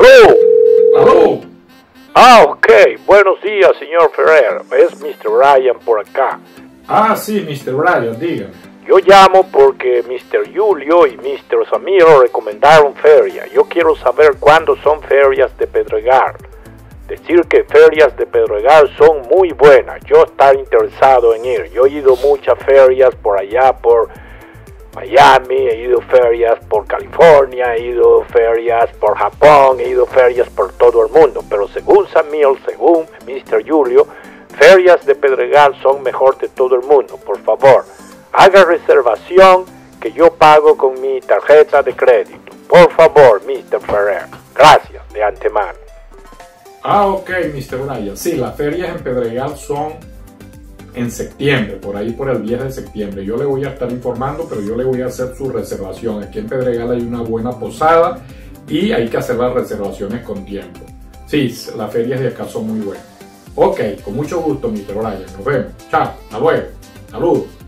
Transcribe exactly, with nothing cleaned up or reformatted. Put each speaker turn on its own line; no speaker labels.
¡Aló!
¡Aló!
Ah, ok. Buenos días, señor Ferrer. Es mister Ryan por acá.
Ah, sí, mister Ryan, dígame.
Yo llamo porque mister Julio y mister Samiro recomendaron feria. Yo quiero saber cuándo son ferias de Pedregal. Decir que ferias de Pedregal son muy buenas. Yo estar interesado en ir. Yo he ido muchas ferias por allá, por Miami, he ido ferias por California, he ido ferias por Japón, he ido ferias por todo el mundo. Pero según Samir, según mister Julio, ferias de Pedregal son mejor de todo el mundo. Por favor, haga reservación que yo pago con mi tarjeta de crédito. Por favor, mister Ferrer. Gracias de antemano.
Ah, ok, mister Ryan. Sí, las ferias en Pedregal son en septiembre, por ahí por el diez de septiembre. Yo le voy a estar informando, pero yo le voy a hacer su reservación. Aquí en Pedregal hay una buena posada y hay que hacer las reservaciones con tiempo. Sí, las ferias de acá son muy buenas. Ok, con mucho gusto, mister Ryan. Nos vemos. Chao, hasta luego. Saludos.